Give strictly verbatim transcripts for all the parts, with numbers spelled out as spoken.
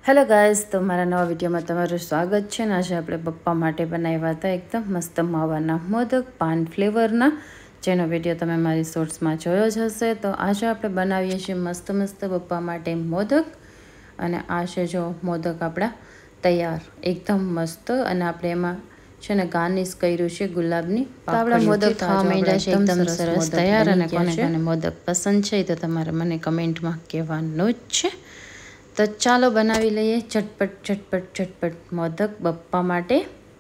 Hello guys, તો મારા નવા વિડીયોમાં તમારું સ્વાગત છે ને આજે આપણે પપ્પા માટે બનાવ્યા હતા એકદમ મસ્ત માવાના મોદક પાન ફ્લેવરના, જેનો વિડીયો તમે મારી શોર્ટ્સમાં જોયો જ હશે. તો આજે આપણે બનાવીએ છીએ મસ્ત મસ્ત પપ્પા માટે મોદક, અને આ છે જો મોદક આપણા તૈયાર એકદમ મસ્ત. અને આપણે એમાં છે ને ગાર્નિશ કર્યું છે ગુલાબની. તો આપણા મોદક ખાવા માંડ્યા છે એકદમ સરસ તૈયાર. અને કોને કોને મોદક પસંદ છે તો તમારે મને કમેન્ટમાં કહેવાનું જ છે. તો ચાલો બનાવી લઈએ ઝટપટ ઝટપટ ઝટપટ મોદક બપ્પા માટે.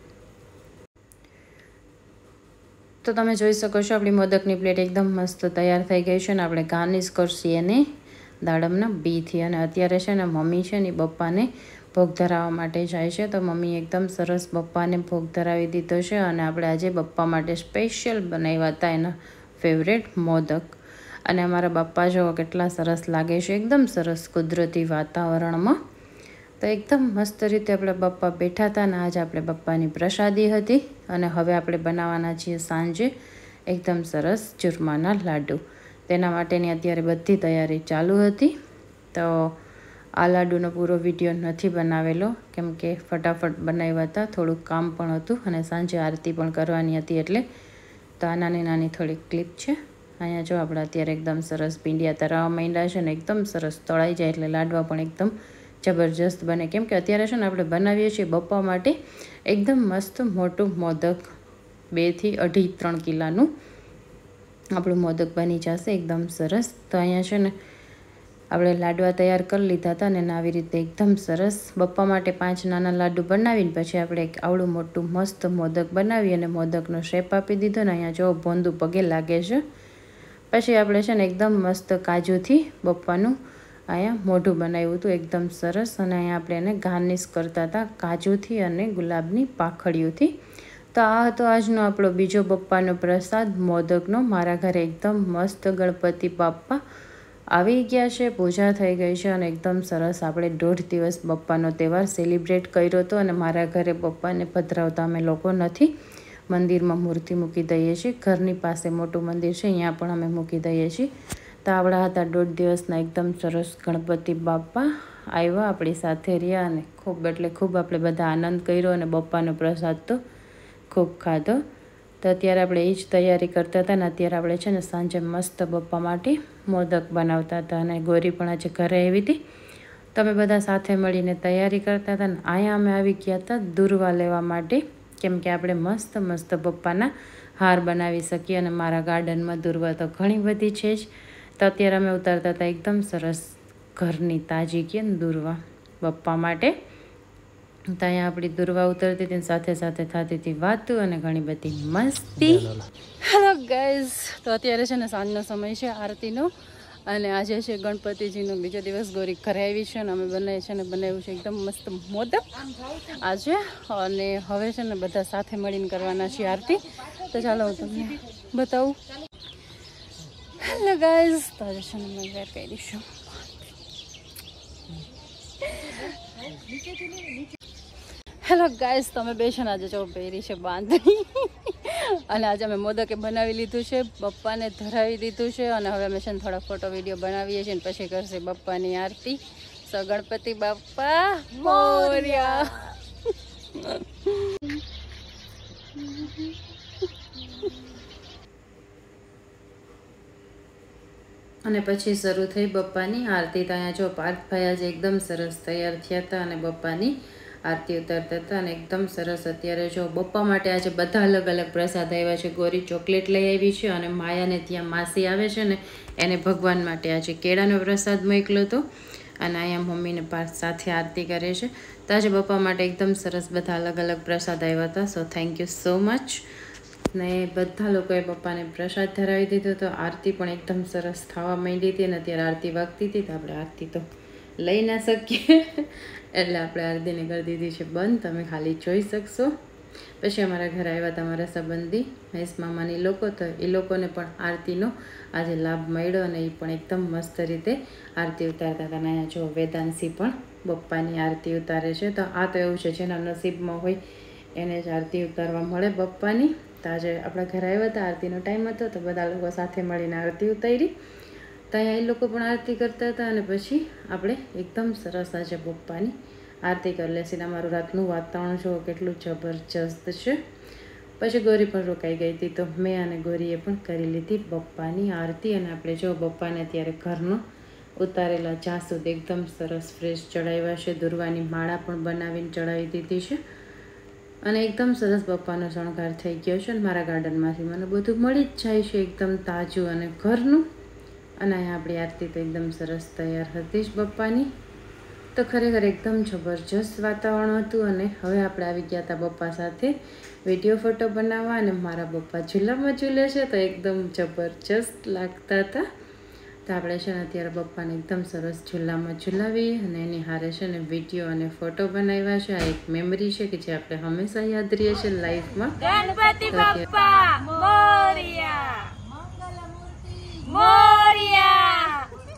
તો તમે જોઈ શકો છો આપણી મોદકની પ્લેટ એકદમ મસ્ત તૈયાર થઈ ગઈ છે. અને આપણે ગાર્નિશ કરશું એને દાડમના બીથી. અને અત્યારે છે ને મમ્મી છે ને બપ્પાને ભોગ ધરાવવા માટે જાય છે. તો મમ્મી એકદમ સરસ બપ્પાને ભોગ ધરાવી દીધો છે. અને આપણે આજે બપ્પા માટે સ્પેશિયલ બનાવ્યા હતા એના ફેવરેટ મોદક. અને અમારા બાપ્પા જો કેટલા સરસ લાગે છે એકદમ સરસ કુદરતી વાતાવરણમાં. તો એકદમ મસ્ત રીતે આપણે બાપ્પા બેઠા હતા. અને આજે આપણે બાપ્પાની પ્રસાદી હતી. અને હવે આપણે બનાવવાના છીએ સાંજે એકદમ સરસ ચૂરમાના લાડુ. તેના માટેની અત્યારે બધી તૈયારી ચાલુ હતી. તો આ લાડુનો પૂરો વિડીયો નથી બનાવેલો કેમ કે ફટાફટ બનાવ્યા હતા, થોડુંક કામ પણ હતું અને સાંજે આરતી પણ કરવાની હતી. એટલે તો આ નાની નાની થોડીક ક્લિપ છે. અહીંયા જો આપણે અત્યારે એકદમ સરસ ભીંડિયા તળાવવા માંડ્યા છે ને એકદમ સરસ તળાઈ જાય એટલે લાડવા પણ એકદમ જબરજસ્ત બને. કેમ કે અત્યારે છે ને આપણે બનાવીએ છીએ બપ્પા માટે એકદમ મસ્ત મોટું મોદક, બેથી અઢી ત્રણ કિલાનું આપણું મોદક બની જશે એકદમ સરસ. તો અહીંયા છે ને આપણે લાડવા તૈયાર કરી લીધા હતા. અને આવી રીતે એકદમ સરસ બપ્પા માટે પાંચ નાના લાડુ બનાવીને પછી આપણે એક આવડું મોટું મસ્ત મોદક બનાવી અને મોદકનો શેપ આપી દીધો. ને અહીંયા જો ભોંદું પગે લાગે છે. પછી આપણે છે ને એકદમ મસ્ત કાજુથી બપ્પાનું અહીંયા મોઢું બનાવ્યું હતું એકદમ સરસ. અને અહીંયા આપણે એને ગાર્નિશ કરતા હતા કાજુથી અને ગુલાબની પાંખડીઓથી. તો આ હતો આજનો આપણો બીજો બપ્પાનો પ્રસાદ મોદકનો. મારા ઘરે એકદમ મસ્ત ગણપતિ બાપ્પા આવી ગયા છે, પૂજા થઈ ગઈ છે અને એકદમ સરસ આપણે દોઢ દિવસ બપ્પાનો તહેવાર સેલિબ્રેટ કર્યો હતો. અને મારા ઘરે બપ્પાને પધરાવતા અમે લોકો નથી, મંદિરમાં મૂર્તિ મૂકી દઈએ છીએ. ઘરની પાસે મોટું મંદિર છે, અહીંયા પણ અમે મૂકી દઈએ છીએ. તો આવડા હતા દોઢ દિવસના એકદમ સરસ ગણપતિ બાપ્પા આવ્યા, આપણી સાથે રહ્યા અને ખૂબ એટલે ખૂબ આપણે બધા આનંદ કર્યો અને બપ્પાનો પ્રસાદ તો ખૂબ ખાધો. તો અત્યારે આપણે એ જ તૈયારી કરતા હતા. ને અત્યારે આપણે છે ને સાંજે મસ્ત બપ્પા માટે મોદક બનાવતા હતા. અને ગોરી પણ આજે ઘરે આવી હતી. તમે બધા સાથે મળીને તૈયારી કરતા હતા. ને અહીંયા અમે આવી ગયા હતા દૂર્વા લેવા માટે, કેમ કે આપણે મસ્ત મસ્ત બપ્પાના હાર બનાવી શકીએ. અને મારા ગાર્ડનમાં દૂર્વા તો ઘણી બધી છે જ. તો અત્યારે અમે ઉતારતા હતા એકદમ સરસ ઘરની તાજી કે દૂર્વા બપ્પા માટે. તો અહીંયા આપણી દૂર્વા ઉતરતી હતી સાથે સાથે થતી હતી વાતું અને ઘણી બધી મસ્તી. હેલો ગાઈઝ, તો અત્યારે છે ને સાંજનો સમય છે આરતીનો. અને આજે છે ગણપતિજીનો બીજો દિવસ. ગોરી ઘરે આવી છે અને અમે બનાવીએ છે ને બનાવ્યું છે એકદમ મસ્ત મોદક આજે. અને હવે છે ને બધા સાથે મળીને કરવાના છીએ આરતી. તો ચાલો હું તમને બતાવું. હેલો ગાઈઝ, તો આજે છે ને મેં વેર કરી દઈશું. હેલો ગાઈઝ, તમે બે છે ને આજે જો પહેરી છે બાંધણી. અને આજે અમે મોદકે બનાવી લીધું છે, બપ્પાને ધરાવી દીધું છે. અને હવે અમે છે ને થોડા ફોટો વિડીયો બનાવીએ છીએ ને પછી કરશે બપ્પાની આરતી. સો ગણપતિ બાપ્પા મોર્યા. અને પછી શરૂ થઈ બપ્પાની આરતી. તો અહીંયા જો પાર્થભાઈ આજે એકદમ સરસ તૈયાર થયા હતા અને બપ્પાની આરતી ઉતારતા હતા. અને એકદમ સરસ અત્યારે જો બપ્પા માટે આજે બધા અલગ અલગ પ્રસાદ આવ્યા છે. ગોરી ચોકલેટ લઈ આવી છે અને માયાને ત્યાં માસી આવે છે ને એને ભગવાન માટે આજે કેળાનો પ્રસાદ મોકલ્યો હતો. અને અહીંયા મમ્મીને પાર્થ સાથે આરતી કરે છે. તો આજે બપ્પા માટે એકદમ સરસ બધા અલગ અલગ પ્રસાદ આવ્યા હતા. So thank you so much. ને બધા લોકોએ પપ્પાને પ્રસાદ ધરાવી દીધો. તો આરતી પણ એકદમ સરસ થવા માંડી હતી. અને અત્યારે આરતી વાગતી હતી. તો આપણે આરતી તો લઈ ના શકીએ એટલે આપણે આરતીને કરી દીધી છે બંધ. તમે ખાલી જોઈ શકશો. પછી અમારા ઘરે આવ્યા હતા મારા સંબંધી મહેશ મામાની લોકો. તો એ લોકોને પણ આરતીનો આજે લાભ મળ્યો અને એ પણ એકદમ મસ્ત રીતે આરતી ઉતારતા હતા. અને અહીંયા જો વેદાંશી પણ બપ્પાની આરતી ઉતારે છે. તો આ તો એવું છે જેના નસીબમાં હોય એને જ આરતી ઉતારવા મળે બપ્પાની. તો આજે આપણા ઘરે આવ્યા હતા, આરતીનો ટાઈમ હતો તો બધા લોકો સાથે મળીને આરતી ઉતારી. ત્યાં એ લોકો પણ આરતી કરતા હતા અને પછી આપણે એકદમ સરસ આજે બપ્પાની આરતી કરી લેશે. અમારું રાતનું વાતાવરણ જો કેટલું જબરજસ્ત છે. પછી ગોરી પણ રોકાઈ ગઈ હતી તો મેં અને ગોરીએ પણ કરી લીધી બપ્પાની આરતી. અને આપણે જો બપ્પાને અત્યારે ઘરનો ઉતારેલા જાસૂદ એકદમ સરસ ફ્રેશ ચડાવ્યા છે. દુર્વાની માળા પણ બનાવીને ચડાવી દીધી છે અને એકદમ સરસ બપ્પાનો શણગાર થઈ ગયો છે. અને મારા ગાર્ડનમાંથી મને બધું મળી જ જાય છે એકદમ તાજું અને ઘરનું. અને અહીંયા આપણી આરતી તો એકદમ સરસ તૈયાર હતી જ બપ્પાની. તો ખરેખર એકદમ જબરજસ્ત વાતાવરણ હતું. અને હવે આપણે આવી ગયા હતા બપ્પા સાથે વિડીયો ફોટો બનાવવા. અને મારા બપ્પા ઝૂલામાં ઝૂલે છે તો એકદમ જબરજસ્ત લાગતા હતા. તો આપણે છે ને અત્યારે બપ્પાને એકદમ સરસ ઝૂલામાં ઝૂલાવી અને એની હારે છે ને વિડીયો અને ફોટો બનાવ્યા છે. આ એક મેમરી છે કે જે આપણે હંમેશા યાદ રહીએ છીએ લાઈફમાં. ગણપતિ બાપ્પા મોરિયા, મંગલમૂર્તિ મોરિયા.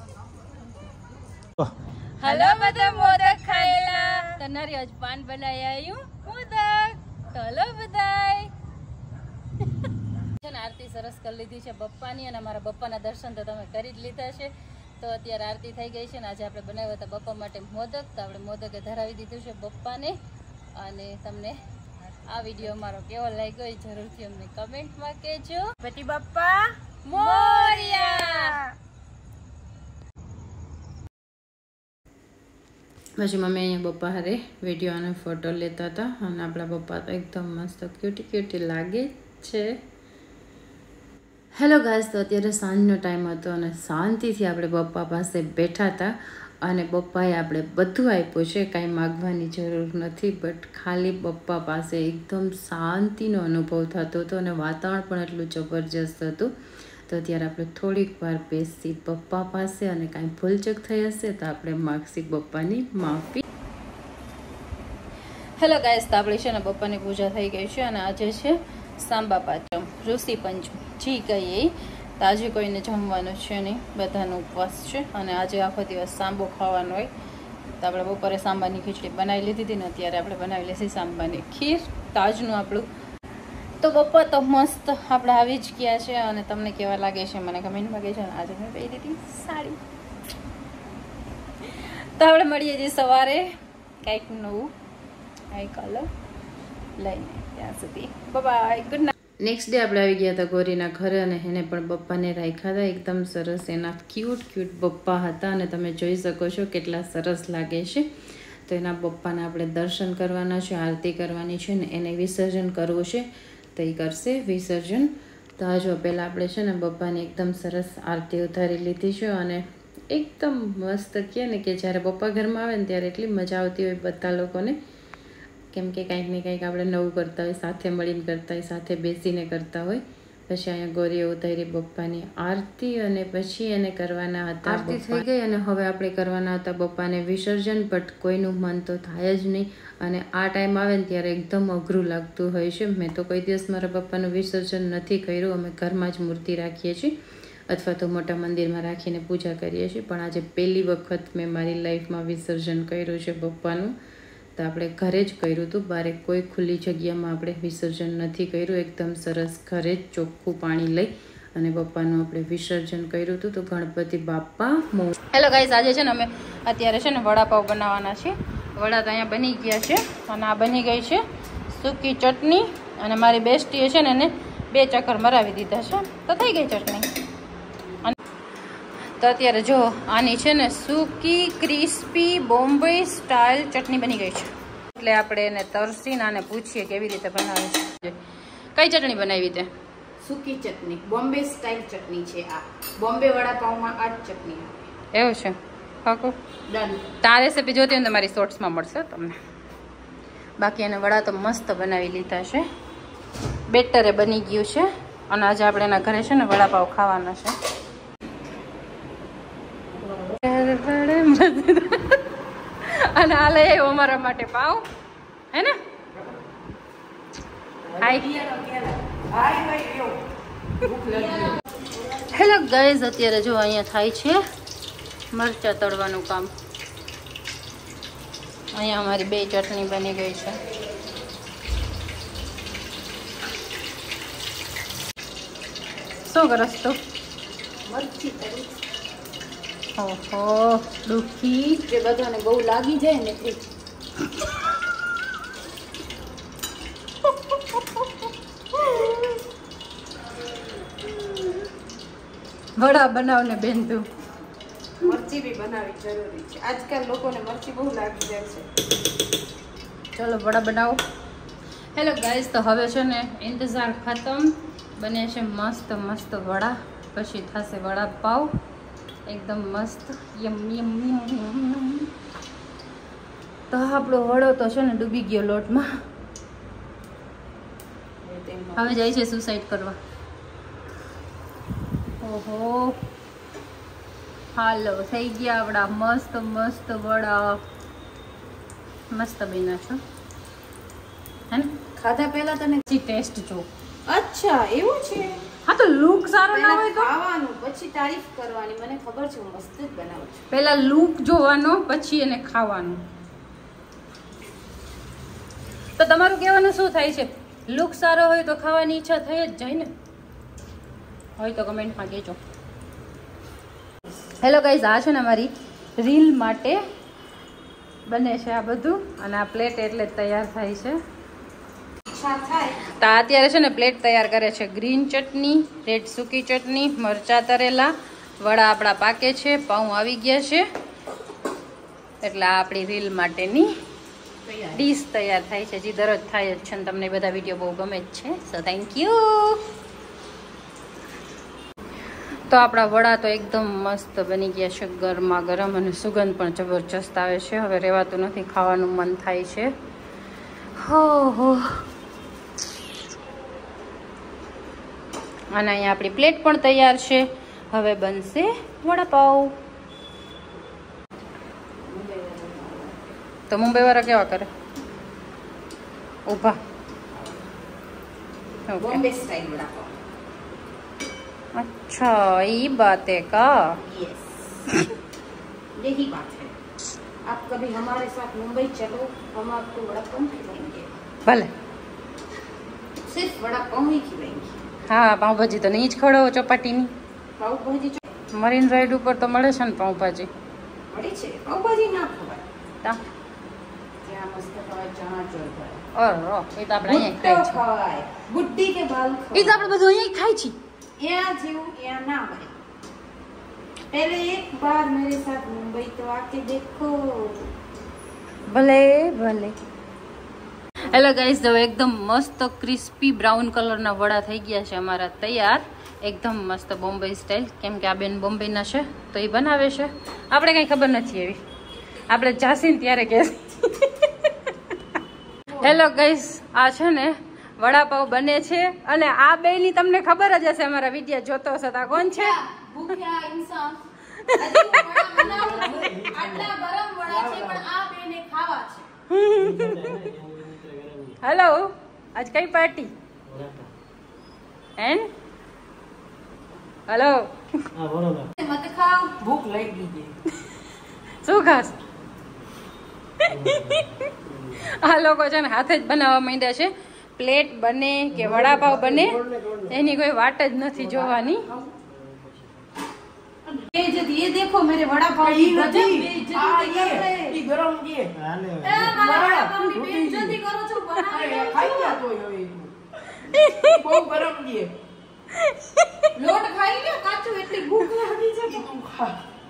હલો બધા મોદક ખાયેલા તનારી આજ પાન બનાવી આવ્યું મોદક. તો હલો બધાય છે ને આરતી સરસ કરી લીધી છે બપ્પાની. અને અમારા બપ્પાના દર્શન તો તમે કરી જ લીધા છે. તો અત્યારે આરતી થઈ ગઈ છે ને આજે આપણે બનાવ્યા હતા બપ્પા માટે મોદક. તો આપણે મોદકે ધરાવી દીધું છે બપ્પાને. અને તમને આ વિડીયો અમારો કેવો લાગ્યો એ જરૂરથી અમને કમેન્ટમાં કહેજો. ગણપતિ બાપ્પા મોરિયા. પછી મમ્મી અહીંયા બપ્પા હારે વિડીયો અને ફોટો લેતા હતા. અને આપણા બપ્પા તો એકદમ મસ્ત ક્યુટી ક્યુટી લાગે છે. હેલો ગાઈસ, તો અત્યારે સાંજનો ટાઈમ હતો અને શાંતિથી આપણે બપ્પા પાસે બેઠા હતા. અને બપ્પાએ આપણે બધું આપ્યું છે, કાંઈ માગવાની જરૂર નથી. બટ ખાલી બપ્પા પાસે એકદમ શાંતિનો અનુભવ થતો હતો અને વાતાવરણ પણ એટલું જબરજસ્ત હતું. તો અત્યારે આપણે થોડીક વાર બેસી બપ્પા પાસે અને કાંઈ ભૂલચૂક થઈ હશે તો આપણે માગશી બપ્પાની માફી. હેલો ગાઈસ, તો આપણે છે ને બપ્પાની પૂજા થઈ ગઈ છે અને આજે છે સાંબા પાંચમ, ઋષિ પંચમી જી કહીએ. તો આજે કોઈને જમવાનું છે નહીં, બધાનો ઉપવાસ છે. અને આજે આખો દિવસ સાંબો ખાવાનો હોય. તો આપણે બપોરે સાંબાની ખીચડી બનાવી લીધી હતી ને અત્યારે આપણે બનાવી લેશી સાંબાની ખીર. તાજનું આપણું તો બપ્પા તો મસ્ત આપણે આવી જ ગયા છે. અને તમને કેવા લાગે છે મને કમેન્ટમાં કહેજો. અને આજે મેં પહેરી દીધી સાડી. તો આપણે મળીએ છીએ સવારે કંઈક નવું કંઈ કલર લઈને. ત્યાં સુધી bye, good night. Next day આપણે આવી ગયા હતા ગોરીના ઘરે અને એને પણ બપ્પાને રાખ્યા હતા. એકદમ સરસ એના ક્યુટ ક્યુટ બપ્પા હતા અને તમે જોઈ શકો છો કેટલા સરસ લાગે છે. તો એના બપ્પાને આપણે દર્શન કરવાના છે, આરતી કરવાની છે ને એને વિસર્જન કરવું છે તો એ કરશે વિસર્જન. તો આ જો પહેલાં આપણે છે ને બપ્પાની એકદમ સરસ આરતી ઉતારી લીધી છે. અને એકદમ મસ્ત કહે ને કે જ્યારે બપ્પા ઘરમાં આવે ને ત્યારે એટલી મજા આવતી હોય બધા લોકોને. કેમ કે કંઈક ને કંઈક આપણે નવું કરતા હોય, સાથે મળીને કરતા હોય, સાથે બેસીને કરતા હોય. પછી અહીંયા ગોરીએ ઉતારી બપ્પાની આરતી અને પછી એને કરવાના હતા આરતી થઈ ગઈ. અને હવે આપણે કરવાના હતા બપ્પાને વિસર્જન. બટ કોઈનું મન તો થાય જ નહીં. અને આ ટાઈમ આવે ને ત્યારે એકદમ અઘરું લાગતું હોય છે. મેં તો કોઈ દિવસ મારા બપ્પાનું વિસર્જન નથી કર્યું. અમે ઘરમાં જ મૂર્તિ રાખીએ છીએ અથવા તો મોટા મંદિરમાં રાખીને પૂજા કરીએ છીએ. પણ આજે પહેલી વખત મેં મારી લાઈફમાં વિસર્જન કર્યું છે બપ્પાનું. તો આપણે ઘરે જ કર્યું હતું, બારે કોઈ ખુલ્લી જગ્યામાં આપણે વિસર્જન નથી કર્યું. એકદમ સરસ ઘરે જ ચોખ્ખું પાણી લઈ અને બપ્પાનું આપણે વિસર્જન કર્યું હતું. તો ગણપતિ બાપ્પા મો. હેલો ગાઈસ, આજે છે ને અમે અત્યારે છે ને વડાપાવ બનાવવાના છે. વડા તો અહીંયા બની ગયા છે અને આ બની ગઈ છે સૂકી ચટણી. અને મારી બેસ્ટીએ છે ને એને બે ચક્કર મરાવી દીધા છે તો થઈ ગઈ ચટણી. તો અત્યારે જો આની છે ને સૂકી ક્રિસ્પી બોમ્બે સ્ટાઇલ ચટણી બની ગઈ છે. એટલે આપણે એને તરસીને આને પૂછીએ કેવી રીતે બનાવે છે. કઈ ચટણી બનાવી તે? સૂકી ચટણી, બોમ્બે સ્ટાઇલ ચટણી છે આ. બોમ્બે વડાપાવમાં આ જ ચટણી આવે. એવું છે? પાકું ડન. આ રેસીપી જોતી હોય ને તમારી શોર્ટ્સમાં મળશે તમને. બાકી એને વડા તો મસ્ત બનાવી લીધા છે, બેટરે બની ગયું છે. અને આજે આપણે એના ઘરે છે ને વડાપાવ ખાવાના છે. અને આ લઈ આવ્યો અમારા માટે પાવ, હે ને? હેલો ગાઈઝ, અત્યારે જો અહીંયા થાય છે મરચા તળવાનું કામ. અહીંયા અમારી બે ચટણી બની ગઈ છે. શું કરસ તું? મરચી તળી. ઓહો દુખી જે બધાને બહુ લાગી જાય ને એ વડા બનાવ ને બેન તું મરચી બી બનાવવી જરૂરી છે. આજકાલ લોકોને મરચી બહુ લાગી જાય છે. ચલો વડા બનાવો. હેલો ગાઈઝ, તો હવે છે ને ઇંતજાર ખતમ. બને છે મસ્ત મસ્ત વડા, પછી થશે વડાપાવ એકદમ મસ્ત. યમ યમ યમ યમ. તો આપણો વડો તો છે ને ડૂબી ગયો લોટમાં. હવે જાય છે સુસાઈડ કરવા. ઓહો હાલો થઈ ગયા આપણા મસ્ત મસ્ત વડા. મસ્ત બન્યા છો હે ને? ખાધા પહેલા તને ટેસ્ટ જો. અચ્છા એવું છે. હા તો લુક સારો ના હોય તો ખાવાનું પછી તારીફ કરવાની. મને ખબર છે હું મસ્ત જ બનાવું છું. પહેલા લુક જોવાનો પછી એને ખાવાનું. તો તમારું કહેવાનું શું થાય છે? લુક સારો હોય તો ખાવાની ઈચ્છા થઈ જ જાય ને? હોય તો કમેન્ટમાં કહેજો. હેલો ગાઈઝ, આ છે ને અમારી રીલ માટે બને છે આ બધું, અને આ પ્લેટ એટલે જ તૈયાર થાય છે. તો અત્યારે છે ને પ્લેટ તૈયાર કરે છે. ગ્રીન ચટણી, રેડ સૂકી ચટણી, મરચા તરેલા, વડા આપણા પાકે છે, પાઉં આવી ગયા છે, એટલે આ આપણી રીલ માટેની ડીશ તૈયાર થાય છે. જે દરરોજ થાય જ છે ને તમને બધા વિડીયો બહુ ગમે જ છે. So thank you. તો આપણા વડા તો એકદમ મસ્ત બની ગયા છે, ગરમા ગરમ, અને સુગંધ પણ જબરજસ્ત આવે છે. હવે રહેવાતું નથી, ખાવાનું મન થાય છે. હો હો. અને અહીંયા આપણી પ્લેટ પણ તૈયાર છે. હવે બનશે વડાપાવ. તો મુંબઈ વાળા કેવા કરે? ઊભા. બોમ્બે स्टाइल वड़ा पाव. अच्छा ये बात है का? यस यही बात है. आप कभी हमारे साथ मुंबई चलो, हम आपको वड़ा पाव खिलाएंगे. भले सिर्फ वड़ा पाव ही खिलाएंगे. હા પાઉંભાજી તો નહીં જ ખવડાવો ચોપાટીની. પાવ ભાજી મરીન રાઈડ ઉપર તો મળે છે ને પાઉંભાજી? મળે છે. પાવ ભાજી ના ખવાય. તા ત્યાં મસ્ત ખવાય ચણા ચોળ ખવાય. ઓર એ તો આપણે અહીંયા ખાઈ છે. ખવાય ગુડ્ડી કે બાલ એ ખવાય. તો આપણે બધું અહીંયા ખાઈ છીએ. यहाँ जीव यहाँ ना मरे. पहले एक बार मेरे साथ मुंबई तो आके देखो. ભલે ભલે. હેલો ગાઈઝ, જો એકદમ મસ્ત ક્રિસ્પી બ્રાઉન કલરના વડા થઈ ગયા છે અમારા તૈયાર. એકદમ મસ્ત બોમ્બે સ્ટાઇલ. કેમ કે આ બેન બોમ્બેના છે તો એ બનાવે છે. આપણે કંઈ ખબર નથી એવી. આપણે જાસીને ત્યારે કે. હેલો ગાઈઝ, આ છે ને વડાપાવ બને છે, અને આ બેની તમને ખબર જ હશે, અમારા વિડીયો જોતો હશે. તો આ કોણ છે? ભૂખ્યા ઇન્સાન. હજી વડા બનાવું. આટલા ગરમ વડા છે પણ આ બેને ખાવા છે. હેલો, આજ કઈ પાર્ટી? એન હેલો, મત ખાવ. ભૂખ લાગી ગઈ. શું ખાસ? આ લોકો છે ને હાથે જ બનાવવા માંડ્યા છે. પ્લેટ બને કે વડાપાવ બને એની કોઈ વાટ જ નથી જોવાની. बेइज्जती. ये देखो मेरे वड़ा पाव की गजब बेइज्जती कर रहे. ये गरम ये ए मारा वड़ा पाव की बेइज्जती करो છો બનાવે ખાઈ ગયા તો એ બહુ ગરમ છે. લોટ ખાઈ લ્યો કાચું. એટલી ભૂખ લાગી છે કે તું ખા.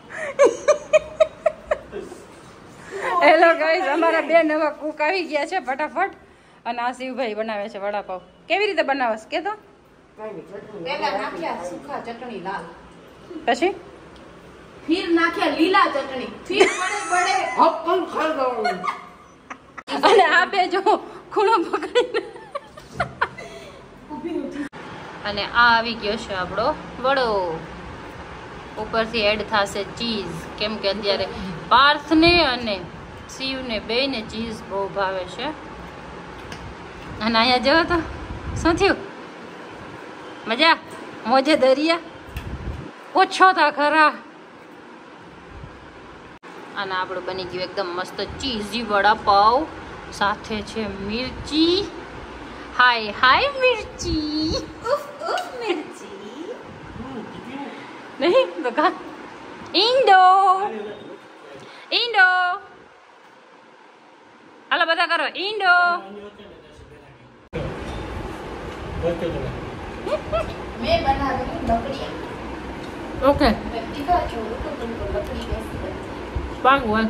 હેલો ગાઈસ, અમારા બે નવા કુક આવી ગયા છે ફટાફટ. અને આ શિવભાઈ બનાવે છે વડાપાવ. કેવી રીતે બનાવસ કે તો? પહેલા નાખ્યા સૂકા ચટણી લાલ, પછી फिर नाख्या लीला चटनी, फिर बड़े बड़े हप्पल खा गयो. અને આ બે જો ખૂણો પકડીને. અને આ આવી ગયો છે આપણો વડો. ઉપરથી એડ થશે ચીઝ, કેમ કે અત્યારે પાર્થને અને શિવને બેયને ચીઝ બહુ ભાવે છે. અને અહીંયા જવો તો શું થયું? મજા મોજે દરિયા ઓછો તા ખરા. અને આપણું બની ગયું એકદમ મસ્ત ચીઝી વડાપાવ. સાથે છે મિર્ચી. હાય હાય મિર્ચી. उफ उफ मिर्ची. નહીં તો ખા. ઈંડો ઈંડો હાલો બધા કરો ઈંડો. मैं बना रही हूँ लकड़ियाँ. ઓકે मैं दिखा छोड़ू तो तुमको लकड़ी कैसी बनती है. પાક વન.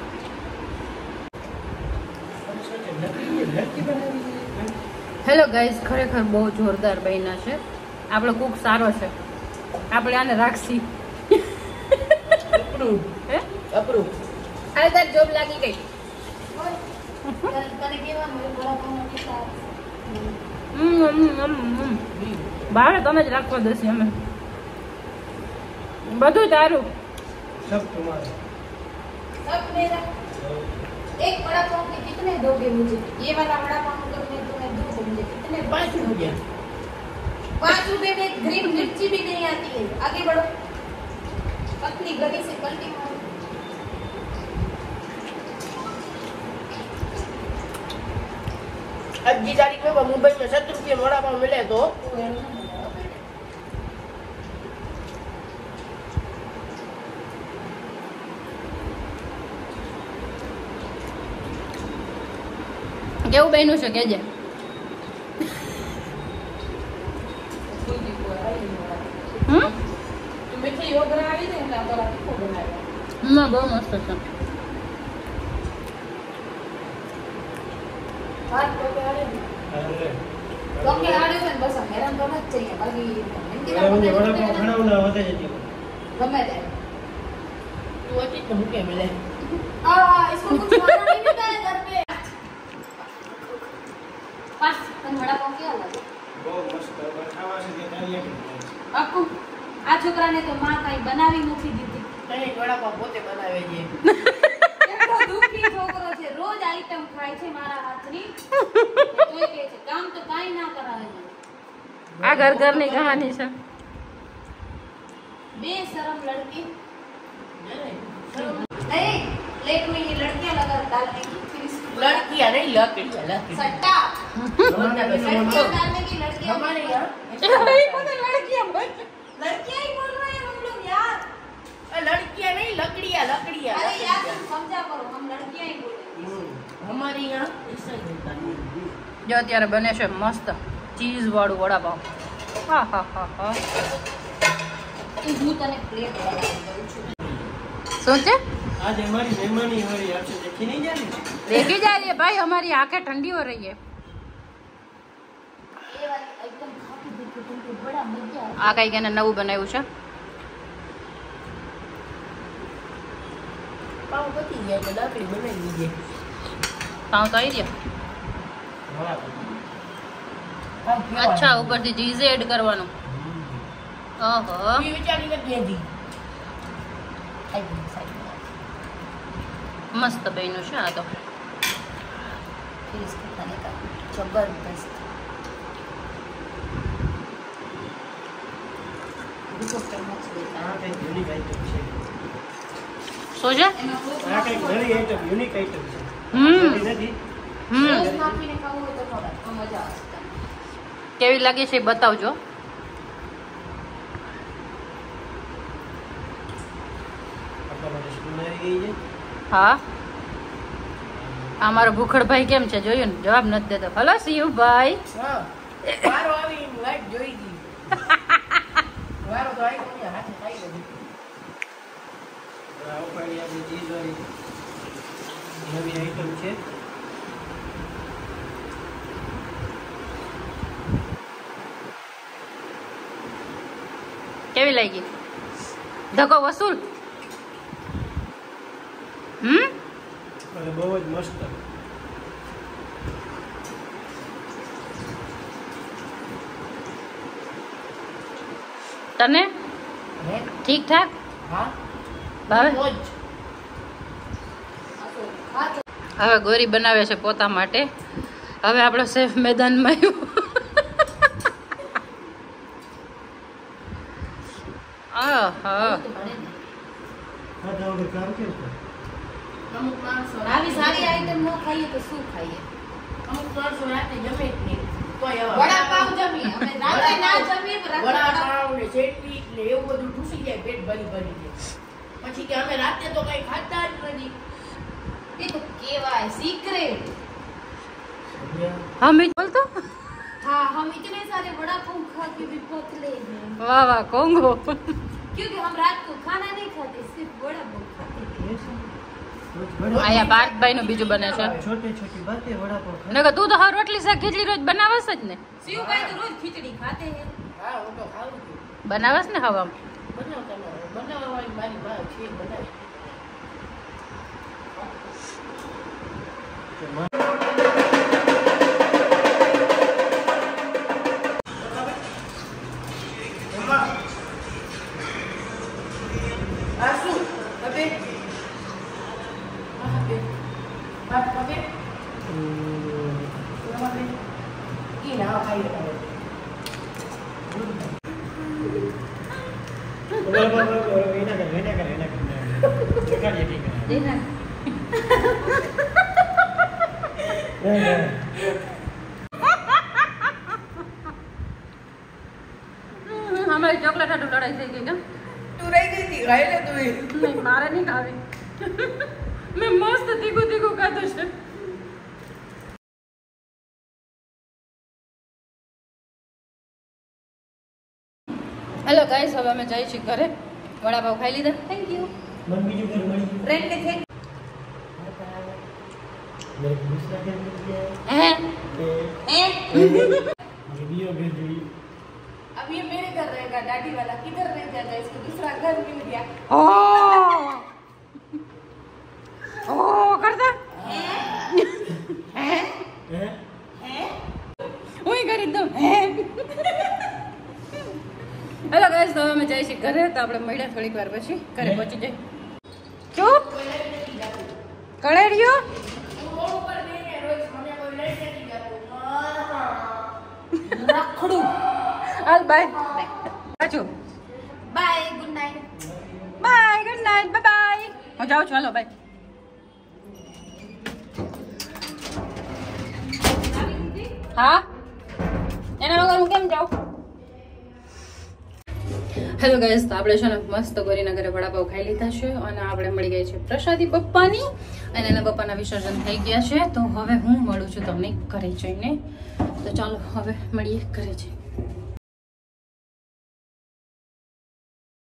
હેલો ગાઈઝ, ખરેખર બહુ જોરદાર બન્યા છે. આપણો કુક સારો છે, આપણે આને રાખશી. હે અપરૂ. આ તાર જોબ લાગી ગઈ. તને કેવા મને વડાપાઉં કેટલા હમ હમ હમ હમ ભાવે તમે જ રાખવા દેશે અમે. બધું તારું. सब मेरा. एक वड़ा पाव के कितने दोगे मुझे? ये वाला वड़ा पाव अगर मैं तुम्हें दूं तो मुझे कितने? पाँच रुपये. पाँच रुपये में ग्रीन मिर्ची भी नहीं आती है. आगे बढ़ो. पतली गली से पलटी मारो. आज की तारीख में मुंबई में सत्तर रुपये वड़ा पाव मिले तो કેવું બન્યું છે કેજે. હમ મીઠી યોગરા આવી ને એટલે આપણા તીખો બનાવ્યો. ના બહુ મસ્ત છે. હાથ પગે આડે ને. પગે આડે ને બસ આમ હેરાન તો ન જ चाहिए બાકી હિન્દીમાં વડાપાવ ખાણાવના વધે જતી ગમે તે તું અચિત તો મૂકે મિલે. આ इसको कुछ खाना नहीं मिलता है घर पे. पास तन वडापाव क्या लगे? બહુ મસ્ત ખાવા છે કે તારી એક આકુ આ છોકરાને તો માં કઈ બનાવી નથી દીધી. કઈ વડાપાવ પોતે બનાવે છે. કેટલો દુખી છોકરો છે, રોજ આઈટમ ખાય છે મારા હાથની. તોય કહે છે કામ તો કાઈ ના કરાવે છે. આ ઘર ઘરની કહાની છે. बेशरम लड़की. नहीं प्लेट में ये लड़कियां लगा डालने की फिर लड़कियां नहीं लकड़ियां लकड़ी सट्टा सट्टा डालने की लड़कियां हमारे यहाँ लड़कियां लड़कियां ही बोल रहे हैं हम लोग यार. लड़कियां नहीं लकड़ियां लकड़ियां. अरे यार तुम समझा करो, हम लड़कियां ही बोल रहे हैं. हमारे यहाँ ऐसा ही होता है. જો અત્યારે બને છે મસ્ત ચીઝ વાળું વડાપાવ. હા હા હા હા. હું તને પ્લેટ બનાવી દઉં છું. શું છે? આજે મારી મહેમાની વાળી આવશે દેખી નહીં જાય ને देखी जा रही है भाई, हमारी आंखें ठंडी हो रही है. ये वाली एकदम खा के देखो तुमको बड़ा मजा आएगा. આ કઈક એને નવું બનાવ્યું છે. पाव पती गया तो लकड़ी बनाई दीजिए. પાઉં તો આવી ગયા. અચ્છા, ઉપરથી ચીઝ એડ કરવાનું. ઓહો, ये विचारी लगी थी. आई गई साइड में. મસ્ત બન્યું છે આ તો. फिर इसको खाने का जबरदस्त. देखो चम्मच लेता આ है. કંઈક યુનિક આઈટમ છે. શું છે? આ કંઈક નવી આઈટમ યુનિક આઈટમ છે. હમ નવી નથી. હમ रोज नापीने खाओ तो थोड़ा तो मजा आता है. કેવી લાગે છે એ બતાવજો. આપણા માટે સ્પૂન આવી ગઈ છે. હા, આ મારો ભૂખડભાઈ કેમ છે જોયું ને, જવાબ નથી દેતો. હલો શિવભાઈ. हाँ वारो आवी लाइट જોઈ દી. વારો તો આવી ગયો હાથે ખાઈ ગયો. આ ઉપાડી આપણી ચીઝ વાળી નવી આઈટમ છે. કેવી લાગી? ધક્કો વસૂલ. હમ અને બહુ જ મસ્ત. તને હે ઠીક ઠાક હા ભાવે? રોજ હા તો હવે ગોરી બનાવે છે પોતા માટે. હવે આપણો સેફ મેદાનમાં આવ્યો. આહા, બને ને. આ તો હવે કામ કેમ કરે? અમુક માણસો આવી સારી આઈટમ ન ખાઈએ તો શું ખાઈએ? અમુક માણસો રાતે જમે જ નહીં. તોય આવા વડાપાવ જમીએ અમે રાતે ના જમીએ રાતે વડાપાવ ને ચટણી ને એવું બધું ઠૂસી જાય પેટ ભરી ભરી જાય. પછી કે અમે રાતે તો કઈ ખાતા જ નથી. એ તો કેવાય સિક્રેટ. હા મીઠ બોલતો हाँ हम इतने सारे वड़ा पाव खा के भी पतले हैं વાહ વાહ કોંગો क्योंकि हम रात को खाना नहीं खाते सिर्फ वड़ा पाव खाते हैं. અહીંયા પાર્થભાઈ નું બીજું બને છે छोटी छोटी बातें वड़ा पाव खाते નકર તું તો હર રોટલી શાક ખીચડી રોજ બનાવસ જ ને शिव भाई तो रोज खिचड़ी खाते हैं. હા હું તો ખાઉં છું. બનાવસ ને હવા બનાવતા ન હોય. બનાવવાની મારી બા છે બનાવે. આ શું? હવે? હા, હવે. હા, હવે. હવે. ઈ ના ખાઈ લે. वड़ा पाव एना कर एना कर एना कर दिखाड़िए ठीक है देखना हमारी ચોકલેટ હાટુ લડાઈ થઈ ગઈ ને તું રહી ગઈ હતી ખાઈ લે તું નહીં મારે નહીં ખાવી મેં મસ્ત તીખું તીખું ખાધું છે હેલો ગાઈસ હવે અમે જઈ છીએ ઘરે વડાપાવ ખાઈ લીધા થેન્ક યુ मन बीजू कर मड़ी फ्रेंड ने थे मेरे दूसरा क्या कर दिया હે है ए वीडियो भेज दी अब ये मेरे घर रहेगा दादी वाला किधर रह जाएगा इसको दूसरा घर मिल गया ઓ ઓ કરતા हैं હું કરી દઉં હે હેલો ગાઈસ હવે અમે જઈ છીએ ઘરે તો આપણે મળ્યા થોડીક વાર પછી ઘરે પહોંચી જઈએ ચૂપ કળેરિયો रोड पर नहीं है रोज हमें कोई लेके नहीं जातो રખડું હાલ બાય પાછું bye good night. Bye good night bye bye હું જાઉં છું હાલો બાય હા એના વગર હું કેમ જાઉં હેલો ગાઈસ તો આપણે છે ને મસ્ત ગોરીના ઘરે વડાપાવ ખાઈ લીધા છે અને આપણે મળી ગઈ છે પ્રસાદી બપ્પાની અને એના બપ્પાના વિસર્જન થઈ ગયા છે તો હવે હું મળું છું તમને ઘરે જઈને તો ચાલો હવે મળીએ ઘરે જઈને